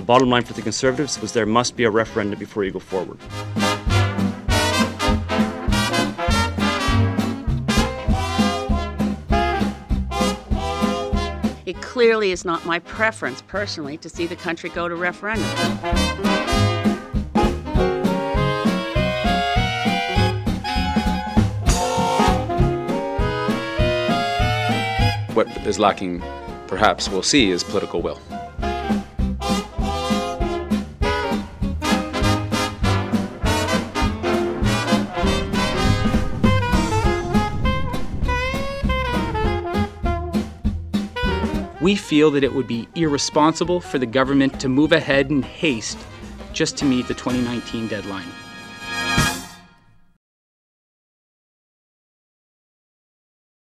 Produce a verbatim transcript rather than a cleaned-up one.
The bottom line for the Conservatives was there must be a referendum before you go forward. It clearly is not my preference, personally, to see the country go to referendum. What is lacking, perhaps we'll see, is political will. We feel that it would be irresponsible for the government to move ahead in haste just to meet the twenty nineteen deadline.